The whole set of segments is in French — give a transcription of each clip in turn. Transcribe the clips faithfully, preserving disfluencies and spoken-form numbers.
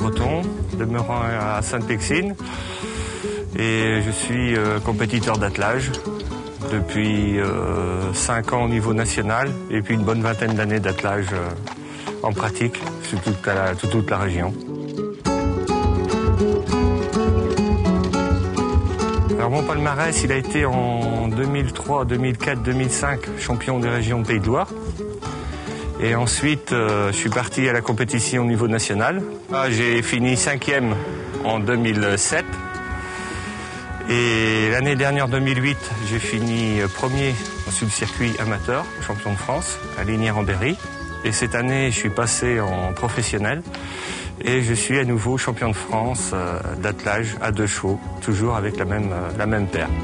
breton, demeurant à Sainte-Pexine. Et je suis euh, compétiteur d'attelage depuis euh, cinq ans au niveau national et puis une bonne vingtaine d'années d'attelage euh, en pratique sur toute la, toute, toute la région. Alors mon palmarès, il a été en deux mille trois, deux mille quatre, deux mille cinq champion des régions de Pays de Loire. Et ensuite, euh, je suis parti à la compétition au niveau national. Ah, j'ai fini cinquième en deux mille sept. Et l'année dernière, deux mille huit, j'ai fini premier sur le circuit amateur, champion de France, à Lignières-en-Berry. Et cette année, je suis passé en professionnel. Et je suis à nouveau champion de France euh, d'attelage à deux chevaux, toujours avec la même, euh, la même paire.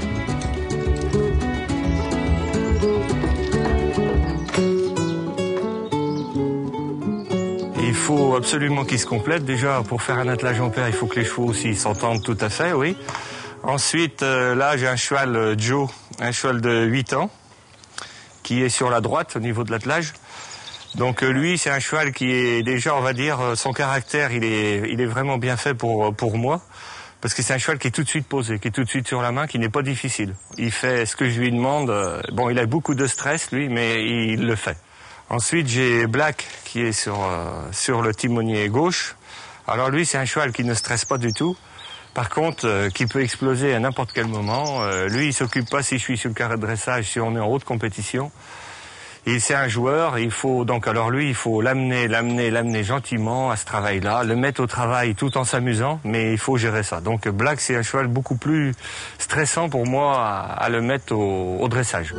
Il faut absolument qu'ils se complètent. Déjà, pour faire un attelage en paire, il faut que les chevaux aussi s'entendent tout à fait, oui. Ensuite, euh, là, j'ai un cheval euh, Joe, un cheval de huit ans, qui est sur la droite au niveau de l'attelage. Donc euh, lui, c'est un cheval qui est déjà, on va dire, euh, son caractère, il est, il est vraiment bien fait pour, pour moi. Parce que c'est un cheval qui est tout de suite posé, qui est tout de suite sur la main, qui n'est pas difficile. Il fait ce que je lui demande. Euh, bon, il a beaucoup de stress, lui, mais il le fait. Ensuite, j'ai Black qui est sur, euh, sur le timonier gauche. Alors lui, c'est un cheval qui ne stresse pas du tout. Par contre, euh, qui peut exploser à n'importe quel moment. Euh, lui, il s'occupe pas si je suis sur le carré de dressage, si on est en haute compétition. Et c'est un joueur, il faut donc alors lui, il faut l'amener, l'amener, l'amener gentiment à ce travail-là, le mettre au travail tout en s'amusant, mais il faut gérer ça. Donc Black, c'est un cheval beaucoup plus stressant pour moi à, à le mettre au, au dressage.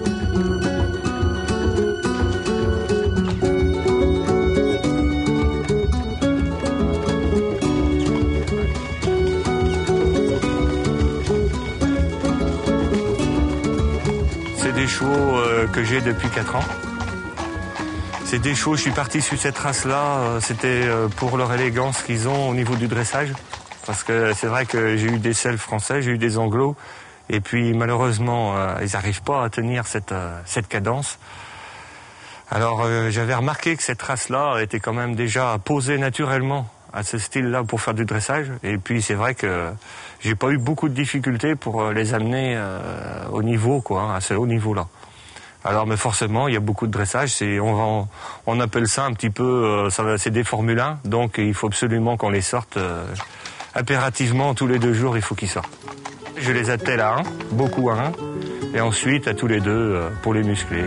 C'est des chevaux euh, que j'ai depuis quatre ans. C'est des chevaux, je suis parti sur cette race-là, c'était pour leur élégance qu'ils ont au niveau du dressage. Parce que c'est vrai que j'ai eu des selles français, j'ai eu des anglos, et puis malheureusement, euh, ils n'arrivent pas à tenir cette, euh, cette cadence. Alors euh, j'avais remarqué que cette race-là était quand même déjà posée naturellement à ce style-là pour faire du dressage. Et puis c'est vrai que j'ai pas eu beaucoup de difficultés pour les amener euh, au niveau, quoi, à ce haut niveau-là. Alors, mais forcément, il y a beaucoup de dressage. C'est, on, va, on appelle ça un petit peu, euh, ça, c'est des Formule un. Donc, il faut absolument qu'on les sorte euh, impérativement tous les deux jours. Il faut qu'ils sortent. Je les attelle à un, beaucoup à un, et ensuite à tous les deux euh, pour les muscler.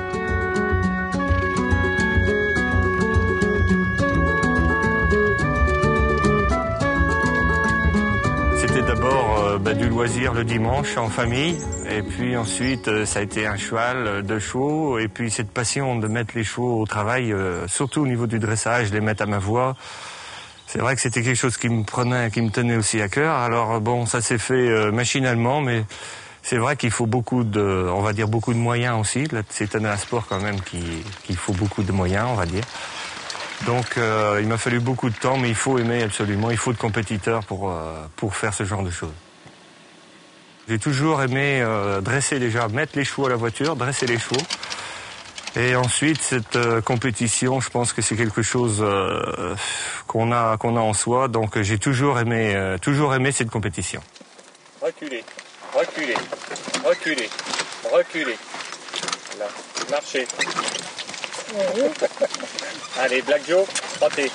C'était d'abord euh, bah, du loisir le dimanche en famille. Et puis ensuite, euh, ça a été un cheval de chevaux. Et puis cette passion de mettre les chevaux au travail, euh, surtout au niveau du dressage, les mettre à ma voix. C'est vrai que c'était quelque chose qui me prenait, qui me tenait aussi à cœur. Alors bon, ça s'est fait euh, machinalement, mais c'est vrai qu'il faut beaucoup de, on va dire beaucoup de moyens aussi. Là, c'est un sport quand même qui, qu'il faut beaucoup de moyens, on va dire. Donc euh, il m'a fallu beaucoup de temps, mais il faut aimer absolument. Il faut de compétiteurs pour euh, pour faire ce genre de choses. J'ai toujours aimé euh, dresser déjà, mettre les chevaux à la voiture, dresser les chevaux. Et ensuite, cette euh, compétition, je pense que c'est quelque chose euh, qu'on a, qu'on a en soi. Donc j'ai toujours aimé, euh, toujours aimé cette compétition. Reculez, reculez, reculez, reculez. Là, marchez. Allez, Black Joe, trottez.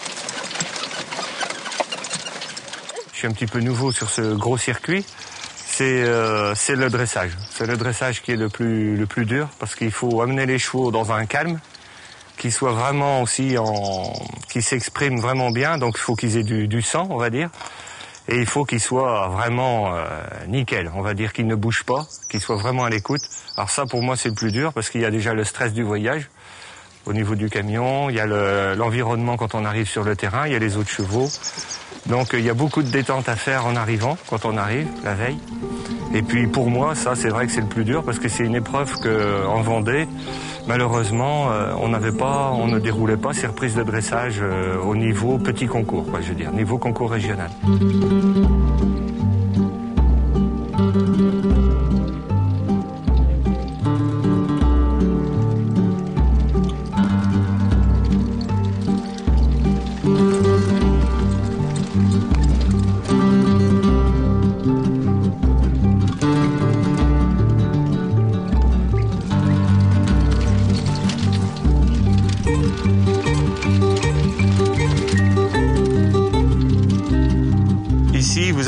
Je suis un petit peu nouveau sur ce gros circuit. C'est euh, c'est le dressage. C'est le dressage qui est le plus le plus dur parce qu'il faut amener les chevaux dans un calme, qu'ils soient vraiment aussi en, qu'ils s'expriment vraiment bien. Donc il faut qu'ils aient du, du sang, on va dire, et il faut qu'ils soient vraiment euh, nickel. On va dire qu'ils ne bougent pas, qu'ils soient vraiment à l'écoute. Alors ça, pour moi, c'est le plus dur parce qu'il y a déjà le stress du voyage au niveau du camion, il y a le, l'environnement quand on arrive sur le terrain, il y a les autres chevaux. Donc il y a beaucoup de détente à faire en arrivant, quand on arrive, la veille. Et puis pour moi, ça c'est vrai que c'est le plus dur parce que c'est une épreuve qu'en Vendée, malheureusement, euh, on n'avait pas, on ne déroulait pas ces reprises de dressage euh, au niveau petit concours, quoi, je veux dire, niveau concours régional.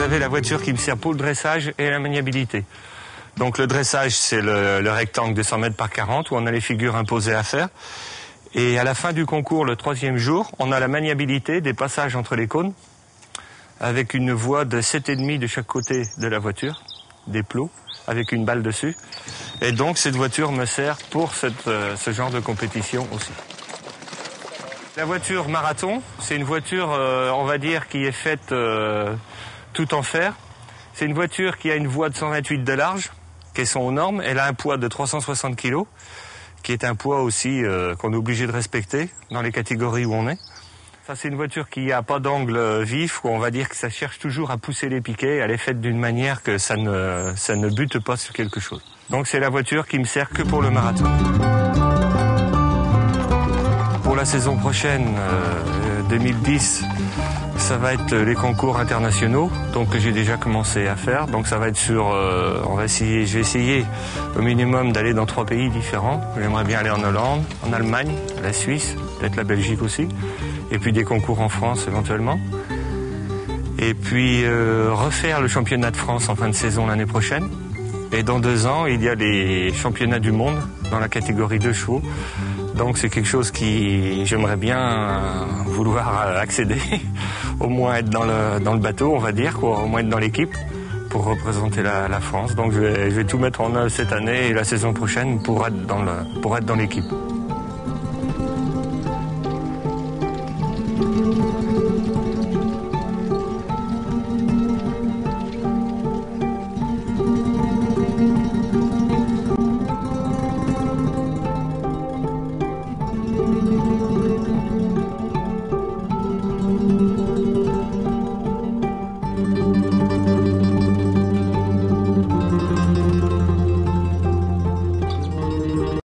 avez la voiture qui me sert pour le dressage et la maniabilité. Donc le dressage, c'est le, le rectangle de cent mètres par quarante où on a les figures imposées à faire. Et à la fin du concours, le troisième jour, on a la maniabilité des passages entre les cônes avec une voie de sept virgule cinq de chaque côté de la voiture, des plots, avec une balle dessus. Et donc cette voiture me sert pour cette, euh, ce genre de compétition aussi. La voiture marathon, c'est une voiture, euh, on va dire, qui est faite euh, tout en fer. C'est une voiture qui a une voie de cent vingt-huit de large, qui sont aux normes. Elle a un poids de trois cent soixante kilos, qui est un poids aussi euh, qu'on est obligé de respecter dans les catégories où on est. Ça, c'est une voiture qui n'a pas d'angle vif, où on va dire que ça cherche toujours à pousser les piquets. Elle est faite d'une manière que ça ne, ça ne bute pas sur quelque chose. Donc c'est la voiture qui me sert que pour le marathon. Pour la saison prochaine, euh, deux mille dix, ça va être les concours internationaux, donc que j'ai déjà commencé à faire. Donc ça va être sur, euh, on va essayer, je vais essayer au minimum d'aller dans trois pays différents. J'aimerais bien aller en Hollande, en Allemagne, la Suisse, peut-être la Belgique aussi. Et puis des concours en France éventuellement. Et puis euh, refaire le championnat de France en fin de saison l'année prochaine. Et dans deux ans, il y a les championnats du monde dans la catégorie deux chevaux. Donc c'est quelque chose qui j'aimerais bien euh, vouloir accéder, au moins être dans le, dans le bateau, on va dire, quoi, au moins être dans l'équipe pour représenter la, la France. Donc je vais, je vais tout mettre en œuvre cette année et la saison prochaine pour être dans le, pour être dans l'équipe.